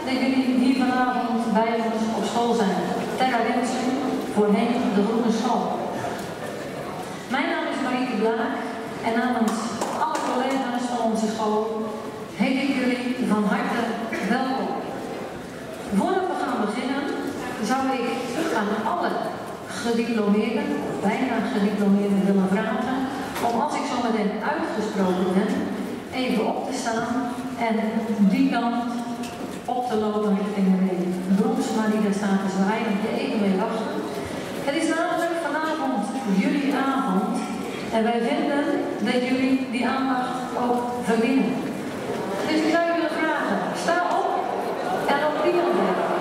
dat jullie hier vanavond bij ons op school zijn. Ter herinnering voorheen de Groene School. Mijn naam is Marieke Blaak en namens alle collega's van onze school heet ik jullie van harte welkom. Voordat we gaan beginnen, zou ik aan alle gediplomeerden, bijna gediplomeerden willen vragen, om als ik zo meteen uitgesproken ben, even op te staan en die kant op te lopen richting de Bromsma die daar staat te zwaaien, moet je even mee wachten. Het is namelijk vanavond jullie avond en wij vinden dat jullie die aandacht ook verdienen. Dus ik zou je willen vragen, sta op en op die kant.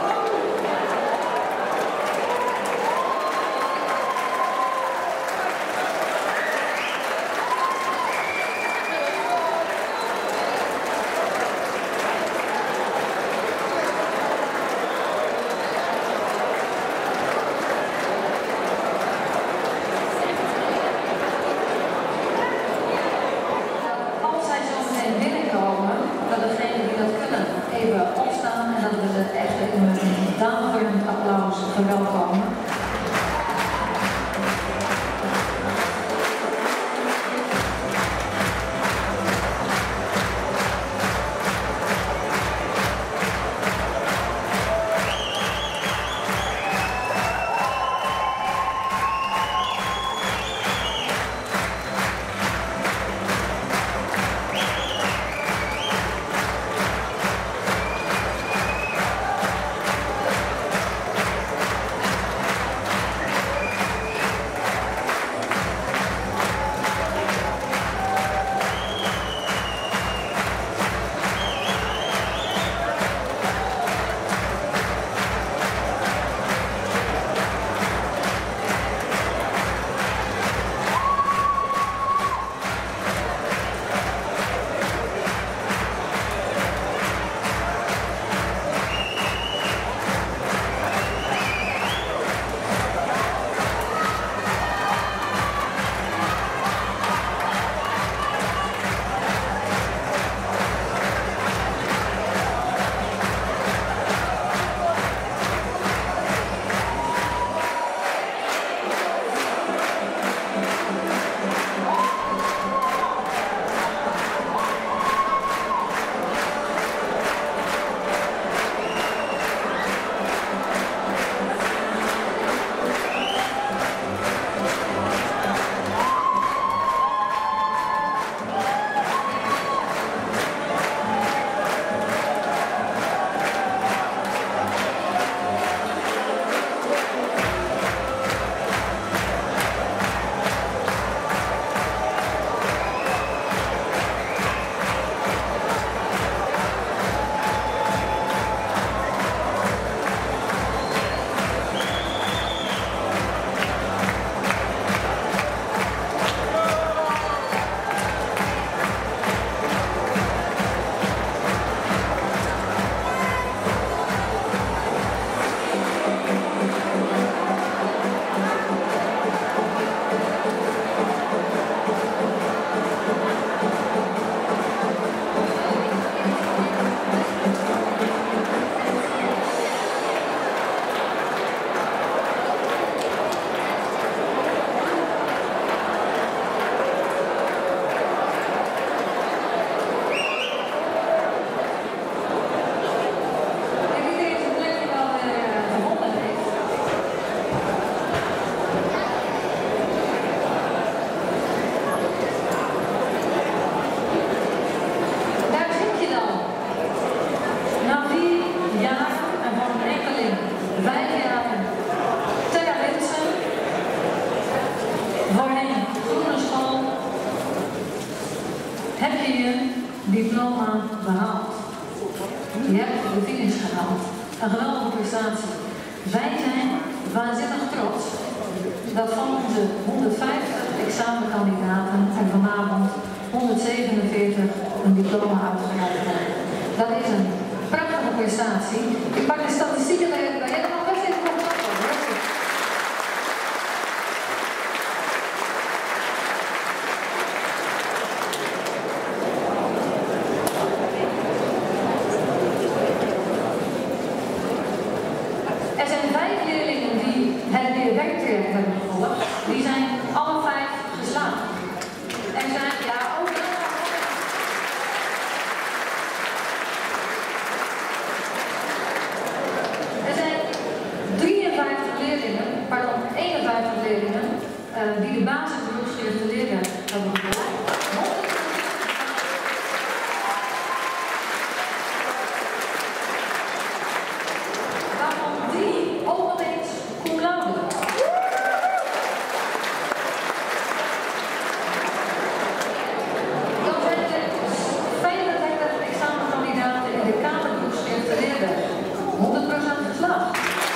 diploma behaald. Je hebt de finish gehaald. Een geweldige prestatie. Wij zijn waanzinnig trots dat van onze 150 examenkandidaten er vanavond 147 een diploma uitgereikt hebben. Dat is een prachtige prestatie. Ik pak de statistieken bij helemaal best even op. die de basisberoepsgerichte leerwerk hebben gevolgd. Waarvan 3 ook nog eens cum laude. Dan zijn er 35 examenkandidaten in de kaderberoepsgerichte leerwerk. 100% geslaagd.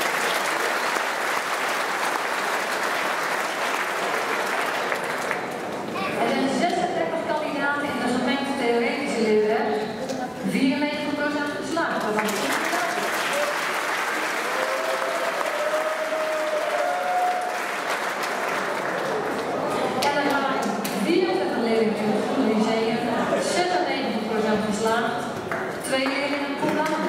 Er zijn 36 kandidaten in de gemengde theoretische leerwerk. 94% geslaagd. En er waren 24 leerlingen in het Groene Lyceum. 96% geslaagd. 2 leerlingen cum laude.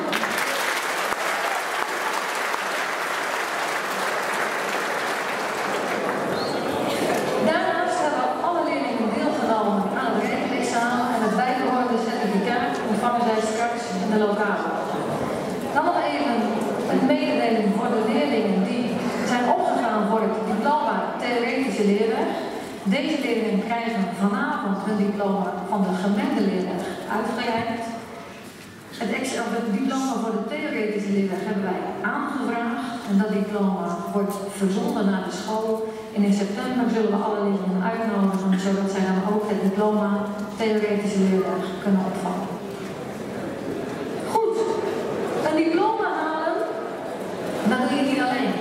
Daarnaast hebben alle leerlingen deelgenomen aan het rekenexamen en het bijbehorende certificaat ontvangen zij straks in de lokale. Dan nog even een mededeling voor de leerlingen die zijn opgegaan voor het diploma theoretische leerweg. Deze leerlingen krijgen vanavond hun diploma van de gemengde leerweg uitgereikt. Het diploma voor de theoretische leerweg hebben wij aangevraagd en dat diploma wordt verzonden naar de school. En in september zullen we alle leerlingen uitnodigen, zodat zij dan ook het diploma theoretische leerweg kunnen ontvangen. Goed, een diploma halen, dat doe je niet alleen.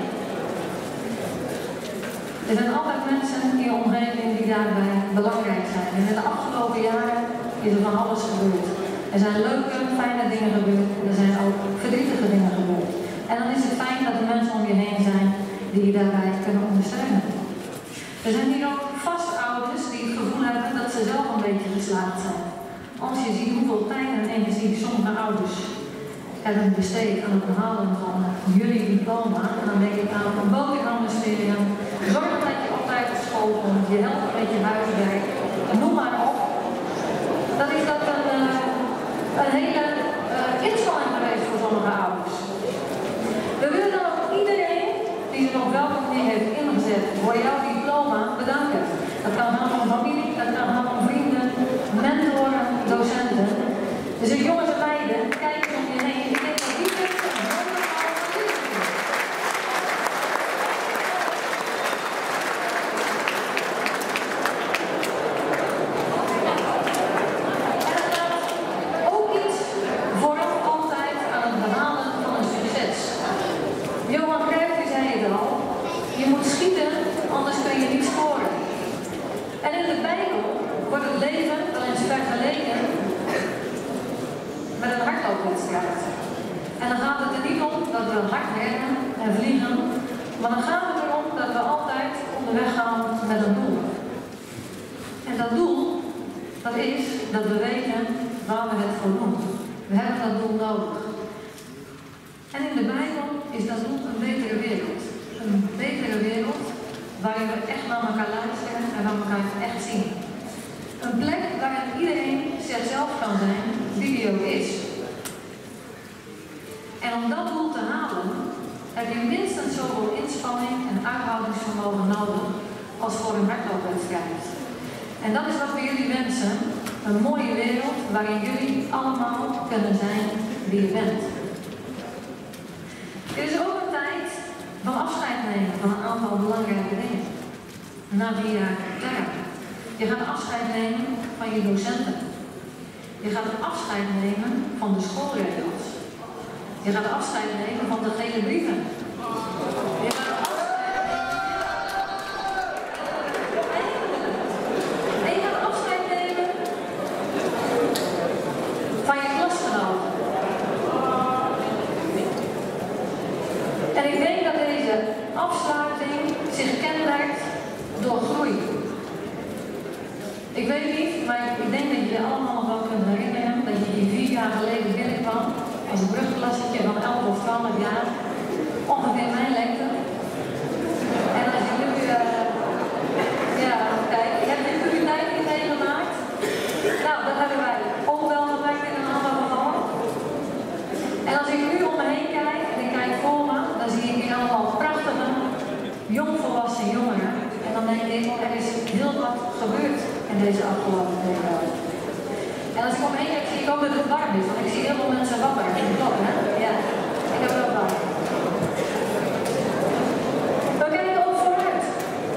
Er zijn altijd mensen in je omgeving die daarbij belangrijk zijn. En in de afgelopen jaren is er van alles gebeurd. Er zijn leuke, fijne dingen gebeurd en er zijn ook verdrietige dingen gebeurd. En dan is het fijn dat er mensen om je heen zijn die je daarbij kunnen ondersteunen. Er zijn hier ook vast ouders die het gevoel hebben dat ze zelf een beetje geslaagd zijn. Als je ziet hoeveel tijd en energie sommige ouders hebben besteed aan het behalen van jullie diploma, en dan denk ik aan een boterhamministerium, zorg dat je op tijd op school komt, je helpt met je huiswerk, noem maar op. Dan is dat een hele inspanning geweest voor sommige ouders. We willen dan ook iedereen die er op welke manier heeft ingezet voor jouw diploma bedanken. Dat kan gaan van familie, dat kan gaan van vrienden, mentoren, docenten. Dus jongens en meiden, kijk eens om je heen. Ik denk dat die mensen een ook iets vooraf altijd aan het behalen van een succes. Johan Cruijff zei het al, je moet schieten, anders kun je niet scoren. En in de Bijbel wordt het leven wel eens vergeleken met een hardloopwedstrijd. En dan gaat het er niet om dat we hard rennen en vliegen, maar dan gaat het erom dat we altijd onderweg gaan met een doel. En dat doel, dat is dat we weten waar we het voor doen. We hebben dat doel nodig. En in de Bijbel is dat doel een betere wereld. Een betere wereld waarin we echt naar elkaar luisteren en naar elkaar echt zien. Een plek waarin iedereen zichzelf kan zijn, wie die ook is. En om dat doel te halen, heb je minstens zoveel inspanning en uithoudingsvermogen nodig als voor een hardloopwedstrijd. En dat is wat we jullie wensen. Een mooie wereld waarin jullie allemaal kunnen zijn wie je bent. Het is ook een tijd van afscheid nemen van een aantal belangrijke dingen. Na 3 jaar term. Je gaat afscheid nemen van je docenten. Je gaat afscheid nemen van de schoolregels. Je gaat afscheid nemen van de gele brieven. Je gaat afscheid nemen van je klasgenoten. En ik denk dat deze afsluiting zich kenmerkt door groei. Ik weet niet, maar ik denk dat je je allemaal nog wel kunt herinneren dat je hier 4 jaar geleden binnenkwam als een brugklassetje van 11 of 12 jaar, ongeveer mijn lengte. En als je nu, kijk, ik heb de puberteit niet meegemaakt. Nou, dat hebben wij ook wel gemerkt in een ander geval. En als ik nu om me heen kijk en ik kijk voor me, dan zie ik hier allemaal prachtige, jongvolwassen jongeren. En dan denk ik, er is heel wat gebeurd in deze afgelopen periode. En als ik om heen kijk, zie ik ook dat het warm is, want ik zie heel veel mensen wakker. Klopt, hè? Ja, ik heb wel warm. We kijken ook vooruit.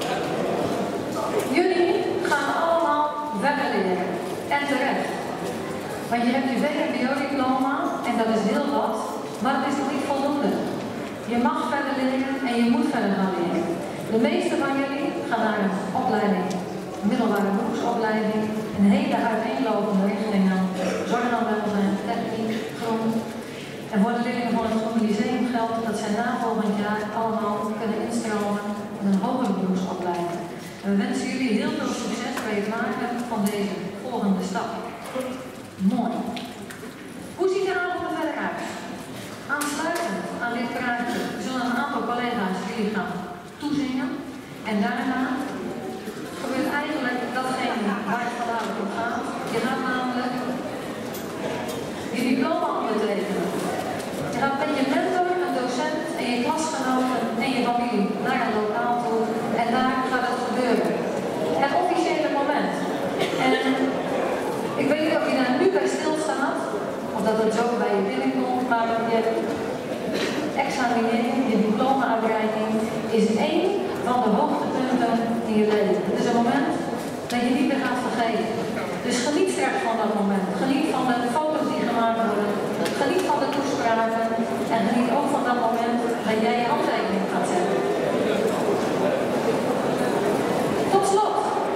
Jullie gaan allemaal verder leren. En terecht. Want je hebt je VMBO-diploma en dat is heel wat, maar het is nog niet voldoende. Je mag verder leren en je moet verder gaan leren. De meeste van jullie gaan naar een opleiding, een middelbare beroepsopleiding, een hele uiteenlopende richtingen, zorg en welzijn, techniek, groen. En voor de leerlingen van het Groene Lyceum geldt dat zij na volgend jaar allemaal kunnen instromen in een hogere beroepsopleiding. En we wensen jullie heel veel succes bij het maken van deze volgende stap. Mooi. Hoe ziet de avond er verder uit? Aansluitend aan dit praatje zullen een aantal collega's jullie gaan toezingen. En daarna gebeurt eigenlijk datgene waar het vandaag om gaat. Je gaat namelijk je diploma ondertekenen. Je gaat met je mentor, een docent en je klasgenoten en je familie naar een lokaal toe. En daar gaat het gebeuren. Het officiële moment. En ik weet niet of je daar nu bij stilstaat, of dat het zo bij je binnenkomt, maar je examinering, je diploma-uitreiking, is één van de hoogtepunten in je leven. Het is een moment dat je niet meer gaat vergeten. Dus geniet straks van dat moment. Geniet van de foto's die gemaakt worden. Geniet van de toespraken. En geniet ook van dat moment dat jij je handtekening gaat zetten. Tot slot.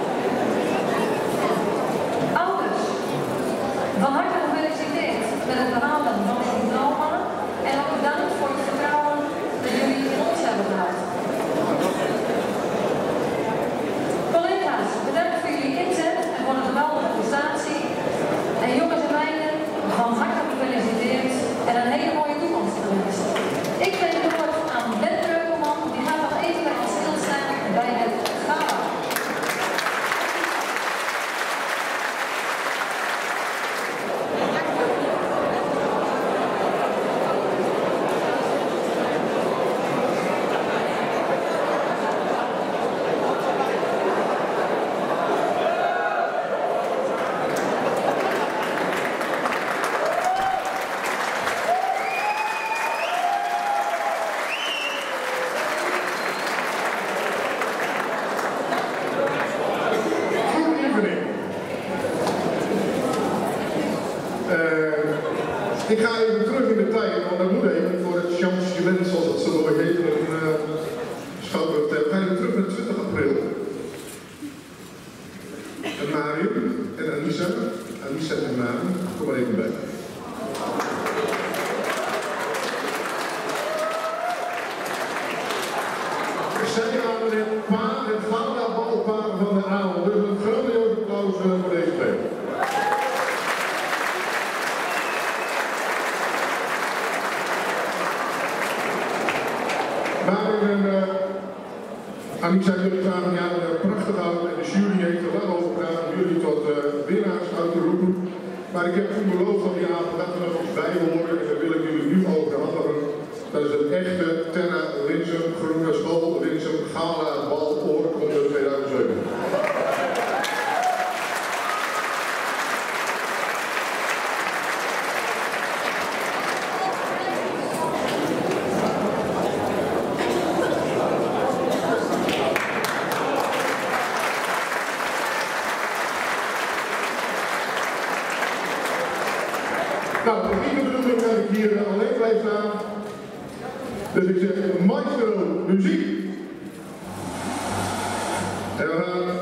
Ouders, van harte gefeliciteerd met het behalen van het diploma. En ook bedankt voor het vertrouwen dat jullie in ons hebben gehad. Collega's, bedankt voor jullie inzet en voor een geweldige prestatie. En jongens en meiden, van harte gefeliciteerd en een hele mooie toekomst gewenst. Ik ben het woord aan Ben Breukelman, die gaat nog even bij ons stilstaan bij het gala. Ik ga even terug in de tijd, want dat moet even voor het changement, zoals het zo mooi heet, een schouwburg. We gaan even terug naar 20 april. En Marium en Anissa en Marium, kom maar even bij. Zij waren het Gala-balpaar van de avond, dus een grandioos applaus voor deze twee. Marium en Anissa, jullie vragen ja, prachtig uit en de jury heeft er lang over gedaan om jullie tot winnaars uit te roepen. Maar ik heb toen beloofd van die avond dat we er ons bij horen en dat wil ik jullie nu overhandigen. Dat is het echte Tenna Winsum Groene School Winsum Gala Bal Oorkonde 2007. Nou, het is niet de bedoeling dat ik hier alleen blijf staan. Dus ik zeg, maestro, muziek. En we gaan...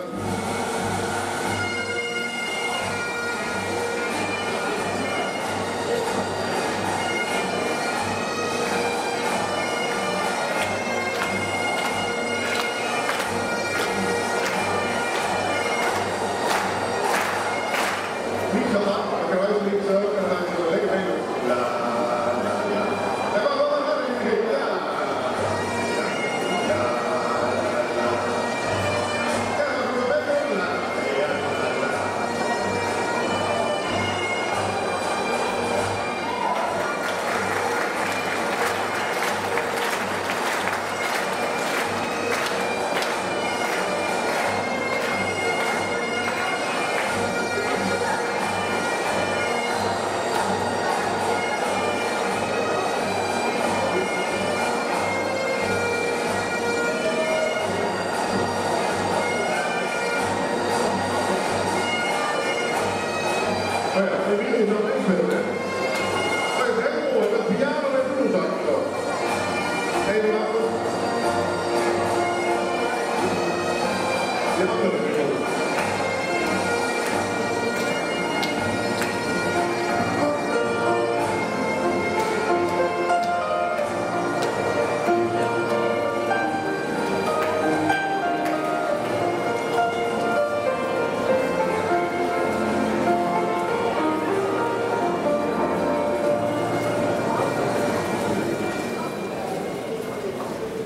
Niet zo lang, maar ik heb niet zo. En dan gaan we lekker mee doen. La, la, la. En we gaan wel een geven, ja.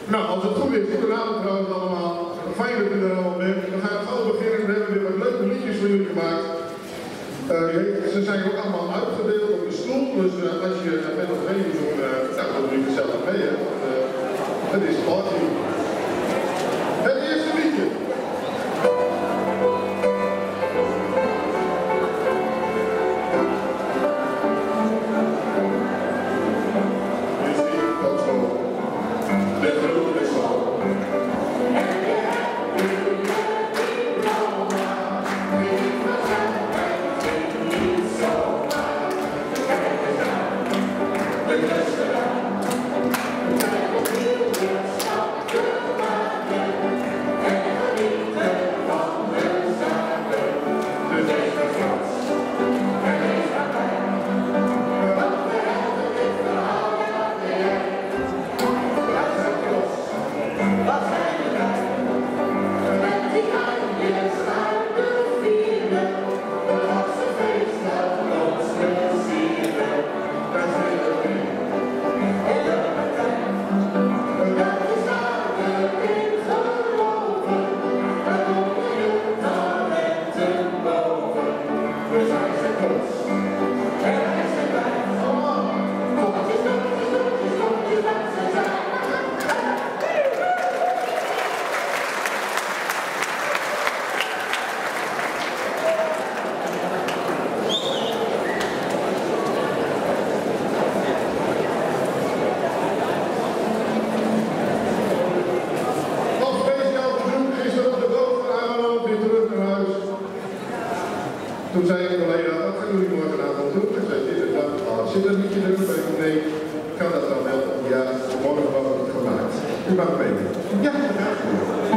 Nou, als het goed is, goedenavond trouwens allemaal. Fijn dat u er allemaal bent. We gaan gauw beginnen. We hebben weer wat leuke liedjes voor jullie gemaakt. Ze zijn ook allemaal uitgedeeld op de stoel, dus als je met ons mee moet doen, dan doe je gezellig mee. Hè? Het is party. Het eerste liedje. Toen zei ik collega, wat gaan jullie morgenavond doen? Ik zei, zit er een liedje erin? Nee, kan dat dan wel? Ja, morgen was het gemaakt. U mag mee. Ja, dat gaat goed.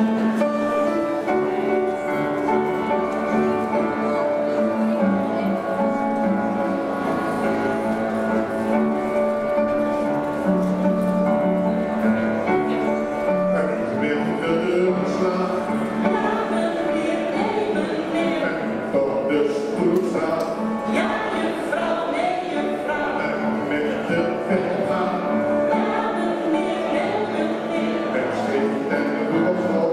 En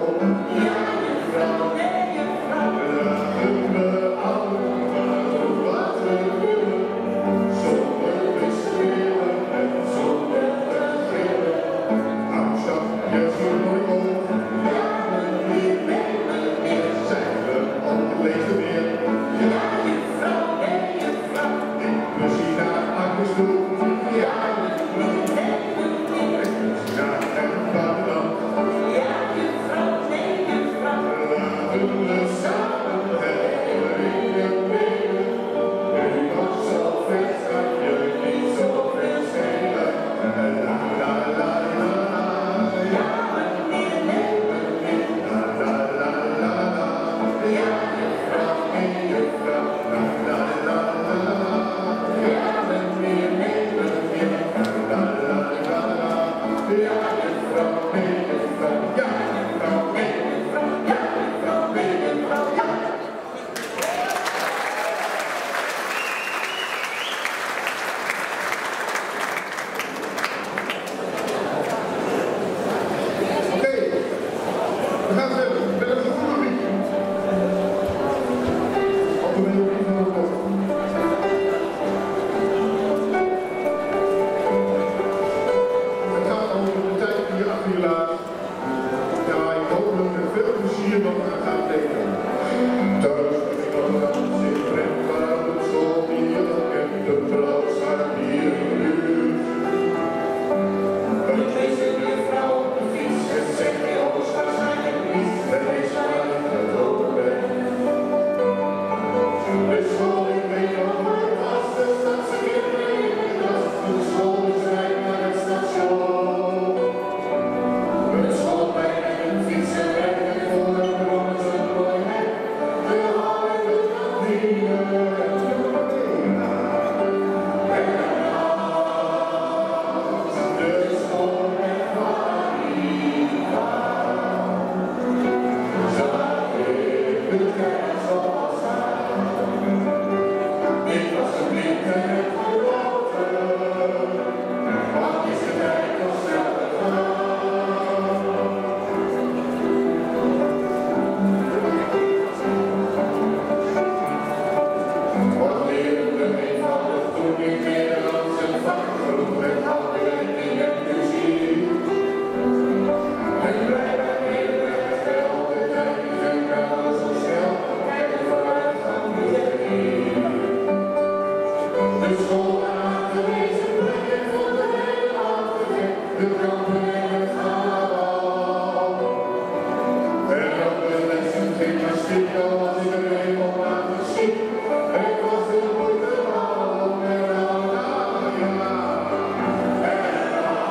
de kampen en het gaal. En op de lessen gymnastiek, al was iedereen op aan de ziek. Ik was de moeite al en al jaar. En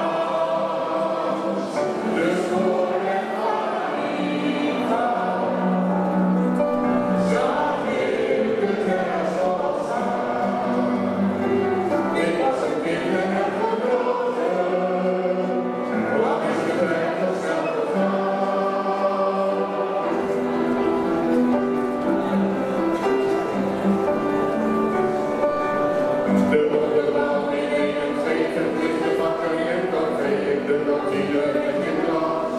als de school en Arriva, zag ik de terras al staan. Ik was een kind en heb genoten. Lang is de trein nog snel gegaan. De onderbouw in 71, de bakker en café, de kantine met je glas.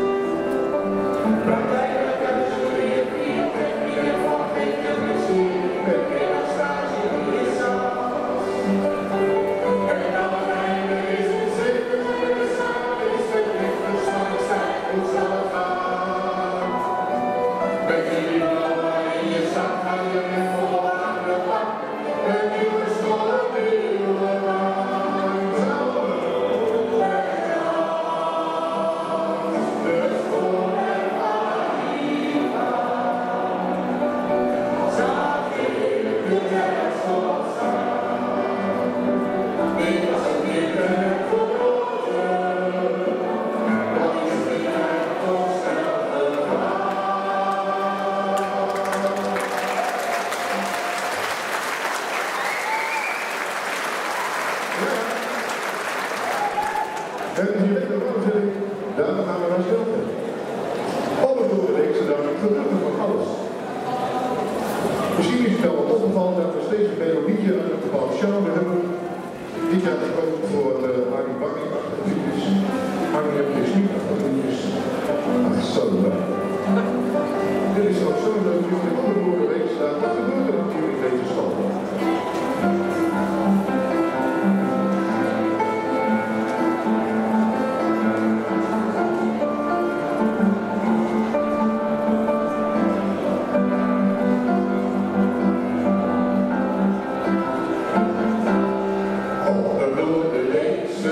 Praktijk uit studie, techniek en vakgeeft en muziek, met middag stage in de saus. En aan het einde is het zeker, de zaal is het licht, de zwanigheid, hoe zal het gaan? Met jullie blauwe in je zak, ga je weer vol aan de bak. Een nieuwe school, een nieuwe baan. Samen en als de school en Arriva, zag ik de terras al staan. Ik was een kind en heb genoten. Wat is de tijd toch snel gegaan? En je weet nog wel, zeg ik, daarna gaan we naar stilte. Alles door de week, zodat ik gelukkig van alles. Misschien is het wel wat opgevallen dat we steeds een melodietje uit een bepaald genre hebben. Dit jaar gekozen voor Harry Bakkie, achterliedjes. Harry heb je niet achterliedjes. Ach, zo leuk. Dit is ook zo leuk, nu je onder door de week staat. Wat gebeurt er natuurlijk in deze stad? Door de week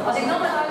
Als ik nog maar